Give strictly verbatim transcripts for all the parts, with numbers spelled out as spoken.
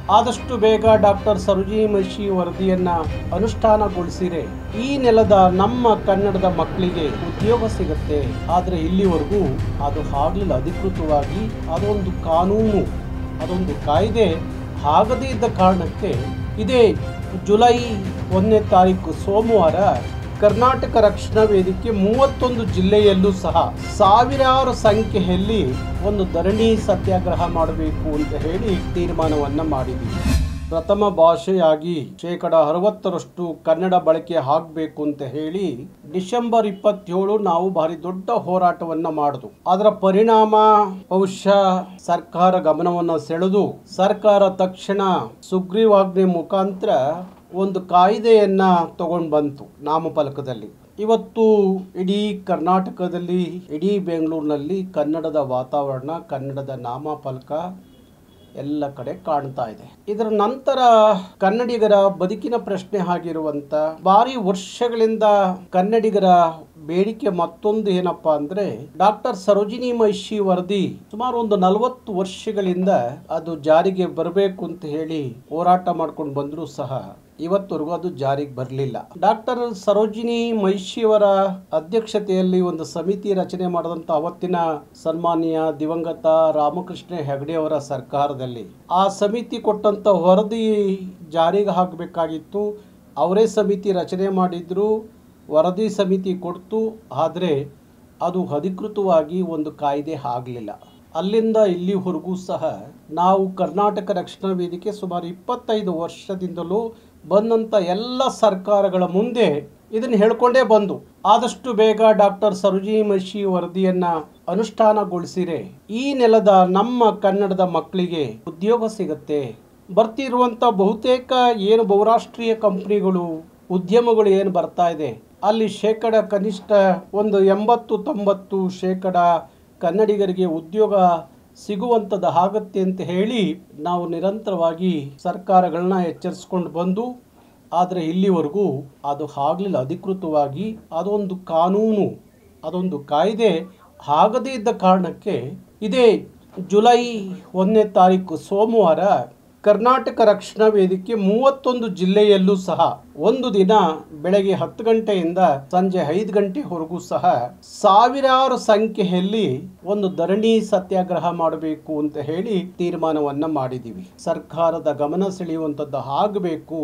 ಆದಷ್ಟು ಬೇಗ ಡಾಕ್ಟರ್ ಸರೋಜಿನಿ ಮಹಿಷಿ ವರದಿಯನ್ನ ಅನುಷ್ಠಾನಗೊಳಿಸಿರೆ ಈ ನೆಲದ ನಮ್ಮ ಕನ್ನಡದ ಮಕ್ಕಳಿಗೆ ಉದ್ಯೋಗ ಸಿಗುತ್ತೆ. ಆದರೆ ಇಲ್ಲಿವರೆಗೂ ಅದು ಆಗಲಿಲ್ಲ. ಅಧಿಕೃತವಾಗಿ ಅದೊಂದು ಕಾನೂನು, ಅದೊಂದು ಕಾಯ್ದೆ ಆಗದೇ ಇದ್ದ ಕಾರಣಕ್ಕೆ ಇದೇ ಜುಲೈ ಒಂದನೇ ತಾರೀಕು ಸೋಮವಾರ ಕರ್ನಾಟಕ ರಕ್ಷಣಾ ವೇದಿಕೆ ಮೂವತ್ತೊಂದು ಜಿಲ್ಲೆಯಲ್ಲೂ ಸಹ ಸಾವಿರಾರು ಸಂಖ್ಯೆಯಲ್ಲಿ ಒಂದು ಧರಣಿ ಸತ್ಯಾಗ್ರಹ ಮಾಡಬೇಕು ಅಂತ ಹೇಳಿ ತೀರ್ಮಾನವನ್ನ ಮಾಡಿದ್ದೀವಿ. ಪ್ರಥಮ ಭಾಷೆಯಾಗಿ ಶೇಕಡ ಅರವತ್ತರಷ್ಟು ಕನ್ನಡ ಬಳಕೆ ಆಗಬೇಕು ಅಂತ ಹೇಳಿ ಡಿಸೆಂಬರ್ ಇಪ್ಪತ್ತೇಳು ನಾವು ಭಾರಿ ದೊಡ್ಡ ಹೋರಾಟವನ್ನ ಮಾಡಿದ್ವು. ಅದರ ಪರಿಣಾಮ ಬಹುಶಃ ಸರ್ಕಾರ ಗಮನವನ್ನು ಸೆಳೆದು ಸರ್ಕಾರ ತಕ್ಷಣ ಸುಗ್ರೀವಾಜ್ಞೆ ಮುಖಾಂತರ ಒಂದು ಕಾಯ್ದೆಯನ್ನ ತಗೊಂಡು ಬಂತು ನಾಮಫಲಕದಲ್ಲಿ. ಇವತ್ತು ಇಡೀ ಕರ್ನಾಟಕದಲ್ಲಿ, ಇಡೀ ಬೆಂಗಳೂರಿನಲ್ಲಿ ಕನ್ನಡದ ವಾತಾವರಣ, ಕನ್ನಡದ ನಾಮಫಲಕ ಎಲ್ಲ ಕಡೆ ಕಾಣ್ತಾ ಇದೆ. ಇದರ ನಂತರ ಕನ್ನಡಿಗರ ಬದುಕಿನ ಪ್ರಶ್ನೆ ಆಗಿರುವಂತ ಭಾರಿ ವರ್ಷಗಳಿಂದ ಕನ್ನಡಿಗರ ಬೇಡಿಕೆ ಮತ್ತೊಂದು ಏನಪ್ಪಾ ಅಂದ್ರೆ ಡಾಕ್ಟರ್ ಸರೋಜಿನಿ ಮಹಿಷಿ ವರದಿ ಸುಮಾರು ಒಂದು ನಲವತ್ತು ವರ್ಷಗಳಿಂದ ಅದು ಜಾರಿಗೆ ಬರಬೇಕು ಅಂತ ಹೇಳಿ ಹೋರಾಟ ಮಾಡ್ಕೊಂಡು ಬಂದ್ರು ಸಹ ಇವತ್ತವರೆಗೂ ಅದು ಜಾರಿಗೆ ಬರಲಿಲ್ಲ. ಡಾಕ್ಟರ್ ಸರೋಜಿನಿ ಮಹಿಷಿಯವರ ಅಧ್ಯಕ್ಷತೆಯಲ್ಲಿ ಒಂದು ಸಮಿತಿ ರಚನೆ ಮಾಡಿದಂಥ ಅವತ್ತಿನ ಸನ್ಮಾನ್ಯ ದಿವಂಗತ ರಾಮಕೃಷ್ಣ ಹೆಗಡೆ ಅವರ ಸರ್ಕಾರದಲ್ಲಿ ಆ ಸಮಿತಿ ಕೊಟ್ಟಂತ ವರದಿ ಜಾರಿಗೆ ಹಾಕಬೇಕಾಗಿತ್ತು. ಅವರೇ ಸಮಿತಿ ರಚನೆ ಮಾಡಿದ್ರು, ವರದಿ ಸಮಿತಿ ಕೊಡ್ತು. ಆದರೆ ಅದು ಅಧಿಕೃತವಾಗಿ ಒಂದು ಕಾಯ್ದೆ ಆಗಲಿಲ್ಲ. ಅಲ್ಲಿಂದ ಇಲ್ಲಿವರೆಗೂ ಸಹ ನಾವು ಕರ್ನಾಟಕ ರಕ್ಷಣಾ ವೇದಿಕೆ ಸುಮಾರು ಇಪ್ಪತ್ತೈದು ವರ್ಷದಿಂದಲೂ ಬಂದಂಥ ಎಲ್ಲ ಸರ್ಕಾರಗಳ ಮುಂದೆ ಇದನ್ನು ಹೇಳ್ಕೊಂಡೇ ಬಂದು ಆದಷ್ಟು ಬೇಗ ಡಾಕ್ಟರ್ ಸರೋಜಿನಿ ಮಹಿಷಿ ವರದಿಯನ್ನ ಅನುಷ್ಠಾನಗೊಳಿಸಿರೆ ಈ ನೆಲದ ನಮ್ಮ ಕನ್ನಡದ ಮಕ್ಕಳಿಗೆ ಉದ್ಯೋಗ ಸಿಗುತ್ತೆ. ಬರ್ತಿರುವಂಥ ಬಹುತೇಕ ಏನು ಬಹುರಾಷ್ಟ್ರೀಯ ಕಂಪ್ನಿಗಳು, ಉದ್ಯಮಗಳು ಏನು ಬರ್ತಾ ಇದೆ ಅಲ್ಲಿ ಶೇಕಡ ಕನಿಷ್ಠ ಒಂದು ಎಂಬತ್ತು ತೊಂಬತ್ತು ಶೇಕಡ ಕನ್ನಡಿಗರಿಗೆ ಉದ್ಯೋಗ ಸಿಗುವಂಥದ್ದು ಆಗತ್ತೆ ಅಂತ ಹೇಳಿ ನಾವು ನಿರಂತರವಾಗಿ ಸರ್ಕಾರಗಳನ್ನ ಎಚ್ಚರಿಸ್ಕೊಂಡು ಬಂದು ಆದರೆ ಇಲ್ಲಿವರೆಗೂ ಅದು ಆಗಲಿಲ್ಲ. ಅಧಿಕೃತವಾಗಿ ಅದೊಂದು ಕಾನೂನು, ಅದೊಂದು ಕಾಯ್ದೆ ಆಗದೇ ಇದ್ದ ಕಾರಣಕ್ಕೆ ಇದೇ ಜುಲೈ ಒಂದನೇ ತಾರೀಕು ಸೋಮವಾರ ಕರ್ನಾಟಕ ರಕ್ಷಣಾ ವೇದಿಕೆ ಮೂವತ್ತೊಂದು ಜಿಲ್ಲೆಯಲ್ಲೂ ಸಹ ಒಂದು ದಿನ ಬೆಳಗ್ಗೆ ಹತ್ತು ಗಂಟೆಯಿಂದ ಸಂಜೆ ಐದು ಗಂಟೆವರೆಗೂ ಸಹ ಸಾವಿರಾರು ಸಂಖ್ಯೆಯಲ್ಲಿ ಒಂದು ಧರಣಿ ಸತ್ಯಾಗ್ರಹ ಮಾಡಬೇಕು ಅಂತ ಹೇಳಿ ತೀರ್ಮಾನವನ್ನ ಮಾಡಿದ್ದೀವಿ. ಸರ್ಕಾರದ ಗಮನ ಸೆಳೆಯುವಂಥದ್ದು ಆಗಬೇಕು.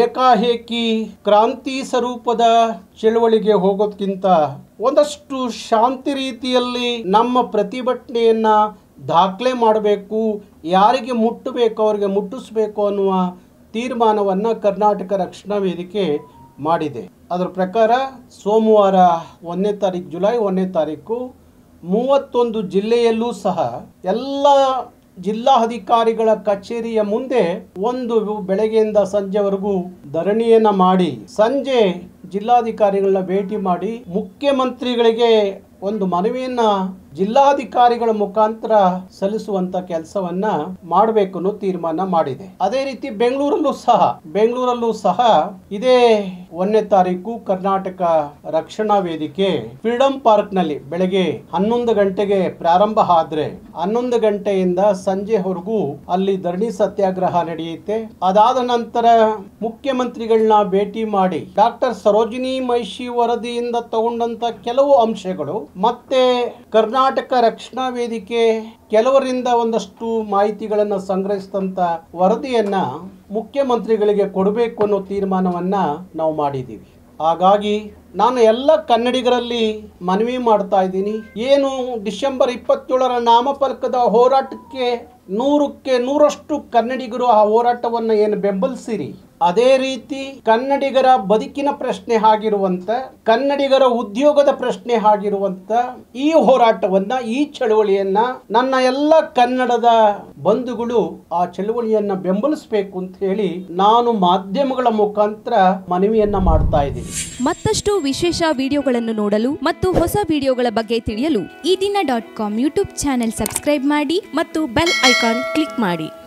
ಏಕಾಏಕಿ ಕ್ರಾಂತಿ ಸ್ವರೂಪದ ಚಳವಳಿಗೆ ಹೋಗೋದಕ್ಕಿಂತ ಒಂದಷ್ಟು ಶಾಂತಿ ರೀತಿಯಲ್ಲಿ ನಮ್ಮ ಪ್ರತಿಭಟನೆಯನ್ನ ದಾಖಲೆ ಮಾಡಬೇಕು, ಯಾರಿಗೆ ಮುಟ್ಟಬೇಕು ಅವರಿಗೆ ಮುಟ್ಟಿಸ್ಬೇಕು ಅನ್ನುವ ತೀರ್ಮಾನವನ್ನು ಕರ್ನಾಟಕ ರಕ್ಷಣಾ ವೇದಿಕೆ ಮಾಡಿದೆ. ಅದರ ಪ್ರಕಾರ ಸೋಮವಾರ ಒಂದನೇ ತಾರೀಕು ಜುಲೈ ಒಂದನೇ ತಾರೀಕು ಮೂವತ್ತೊಂದು ಜಿಲ್ಲೆಯಲ್ಲೂ ಸಹ ಎಲ್ಲ ಜಿಲ್ಲಾಧಿಕಾರಿಗಳ ಕಚೇರಿಯ ಮುಂದೆ ಒಂದು ಬೆಳಗ್ಗೆಯಿಂದ ಸಂಜೆವರೆಗೂ ಧರಣಿಯನ್ನ ಮಾಡಿ ಸಂಜೆ ಜಿಲ್ಲಾಧಿಕಾರಿಗಳನ್ನ ಭೇಟಿ ಮಾಡಿ ಮುಖ್ಯಮಂತ್ರಿಗಳಿಗೆ ಒಂದು ಮನವಿಯನ್ನ ಜಿಲ್ಲಾಧಿಕಾರಿಗಳ ಮುಖಾಂತರ ಸಲ್ಲಿಸುವಂತ ಕೆಲಸವನ್ನ ಮಾಡಬೇಕು ಅನ್ನೋ ತೀರ್ಮಾನ ಮಾಡಿದೆ. ಅದೇ ರೀತಿ ಬೆಂಗಳೂರಲ್ಲೂ ಸಹ ಬೆಂಗಳೂರಲ್ಲೂ ಸಹ ಇದೇ ಒಂದನೇ ತಾರೀಕು ಕರ್ನಾಟಕ ರಕ್ಷಣಾ ವೇದಿಕೆ ಫ್ರೀಡಂ ಪಾರ್ಕ್ ನಲ್ಲಿ ಬೆಳಗ್ಗೆ ಹನ್ನೊಂದು ಗಂಟೆಗೆ ಪ್ರಾರಂಭ ಆದ್ರೆ ಹನ್ನೊಂದು ಗಂಟೆಯಿಂದ ಸಂಜೆವರೆಗೂ ಅಲ್ಲಿ ಧರಣಿ ಸತ್ಯಾಗ್ರಹ ನಡೆಯುತ್ತೆ. ಅದಾದ ನಂತರ ಮುಖ್ಯಮಂತ್ರಿಗಳನ್ನ ಭೇಟಿ ಮಾಡಿ ಡಾಕ್ಟರ್ ಸರೋಜಿನಿ ಮಹಿಷಿ ವರದಿಯಿಂದ ತಗೊಂಡಂತ ಕೆಲವು ಅಂಶಗಳು ಮತ್ತೆ ಕರ್ನಾಟಕ ರಕ್ಷಣಾ ವೇದಿಕೆ ಕೆಲವರಿಂದ ಒಂದಷ್ಟು ಮಾಹಿತಿಗಳನ್ನು ಸಂಗ್ರಹಿಸಿದಂತ ವರದಿಯನ್ನ ಮುಖ್ಯಮಂತ್ರಿಗಳಿಗೆ ಕೊಡಬೇಕು ಅನ್ನೋ ತೀರ್ಮಾನವನ್ನ ನಾವು ಮಾಡಿದ್ದೀವಿ. ಹಾಗಾಗಿ ನಾನು ಎಲ್ಲ ಕನ್ನಡಿಗರಲ್ಲಿ ಮನವಿ ಮಾಡ್ತಾ ಇದ್ದೀನಿ, ಏನು ಡಿಸೆಂಬರ್ ಇಪ್ಪತ್ತೇಳರ ನಾಮಫಲಕದ ಹೋರಾಟಕ್ಕೆ ನೂರಕ್ಕೆ ನೂರಷ್ಟು ಕನ್ನಡಿಗರು ಆ ಹೋರಾಟವನ್ನು ಏನು ಬೆಂಬಲಿಸಿರಿ, ಅದೇ ರೀತಿ ಕನ್ನಡಿಗರ ಬದುಕಿನ ಪ್ರಶ್ನೆ ಆಗಿರುವಂತ, ಕನ್ನಡಿಗರ ಉದ್ಯೋಗದ ಪ್ರಶ್ನೆ ಆಗಿರುವಂತ ಈ ಹೋರಾಟವನ್ನ, ಈ ಚಳವಳಿಯನ್ನ ನನ್ನ ಎಲ್ಲ ಕನ್ನಡದ ಬಂಧುಗಳು ಆ ಚಳವಳಿಯನ್ನ ಬೆಂಬಲಿಸಬೇಕು ಅಂತ ಹೇಳಿ ನಾನು ಮಾಧ್ಯಮಗಳ ಮುಖಾಂತರ ಮನವಿಯನ್ನ ಮಾಡ್ತಾ ಇದ್ದೀನಿ. ಮತ್ತಷ್ಟು ವಿಶೇಷ ವಿಡಿಯೋಗಳನ್ನು ನೋಡಲು ಮತ್ತು ಹೊಸ ವಿಡಿಯೋಗಳ ಬಗ್ಗೆ ತಿಳಿಯಲು ಈ ದಿನ dot com YouTube channel subscribe ಮಾಡಿ ಮತ್ತು ಬೆಲ್ ಐಕಾನ್ ಕ್ಲಿಕ್ ಮಾಡಿ.